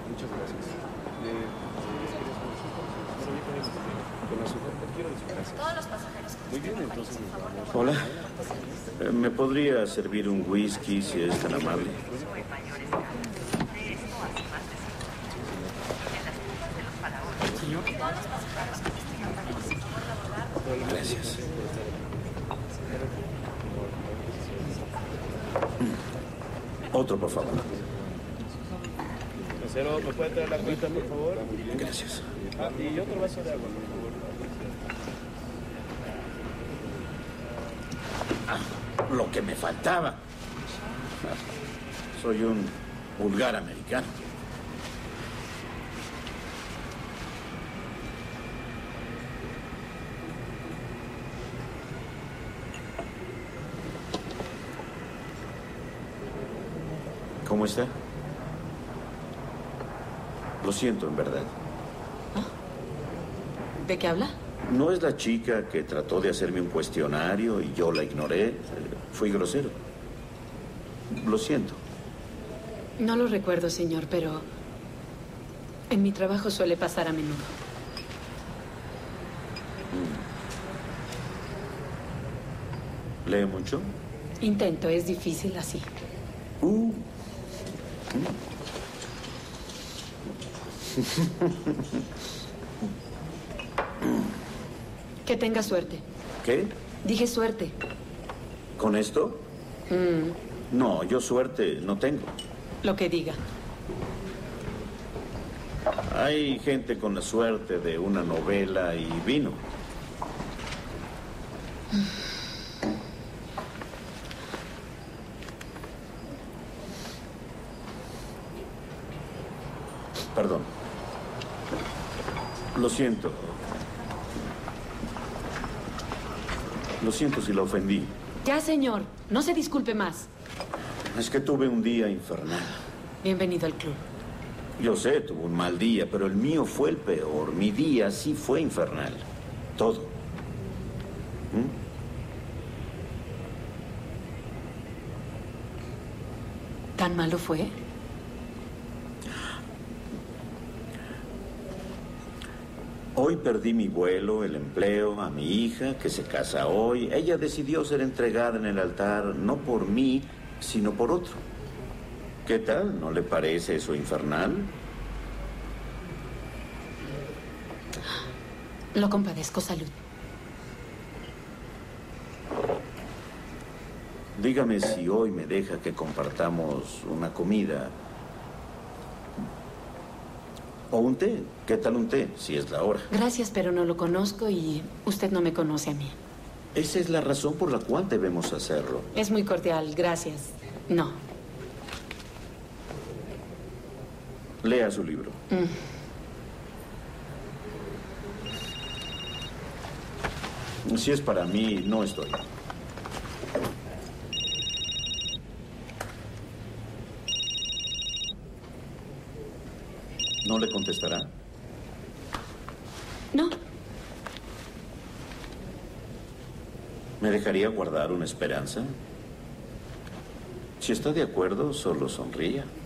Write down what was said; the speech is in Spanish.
Muchas gracias. Todos los pasajeros. Muy bien, entonces nos vamos. Hola. ¿Me podría servir un whisky si es tan amable? Señor. Gracias. Otro, por favor. Mesero, ¿me puede traer la cuenta, por favor? Gracias. Y otro vaso de agua, por favor. Lo que me faltaba. Soy un vulgar americano. ¿Cómo está? Lo siento, en verdad. ¿De qué habla? ¿No es la chica que trató de hacerme un cuestionario y yo la ignoré? Fui grosero. Lo siento. No lo recuerdo, señor, pero en mi trabajo suele pasar a menudo. ¿Lee mucho? Intento, es difícil así. Que tenga suerte. ¿Qué? Dije suerte. ¿Con esto? No, yo suerte no tengo. Lo que diga. Hay gente con la suerte de una novela y vino. Perdón. Lo siento. Lo siento si la ofendí. Ya, señor. No se disculpe más. Es que tuve un día infernal. Bienvenido al club. Yo sé, tuve un mal día, pero el mío fue el peor. Mi día sí fue infernal. Todo. ¿Tan malo fue? Hoy perdí mi vuelo, el empleo, a mi hija, que se casa hoy. Ella decidió ser entregada en el altar, no por mí, sino por otro. ¿Qué tal? ¿No le parece eso infernal? Lo compadezco, salud. Dígame si hoy me deja que compartamos una comida. O un té. ¿Qué tal un té? Si es la hora. Gracias, pero no lo conozco y usted no me conoce a mí. Esa es la razón por la cual debemos hacerlo. Es muy cordial, gracias. No. Lea su libro. Si es para mí, no estoy. ¿No le contestará? No. ¿Me dejaría guardar una esperanza? Si está de acuerdo, solo sonría.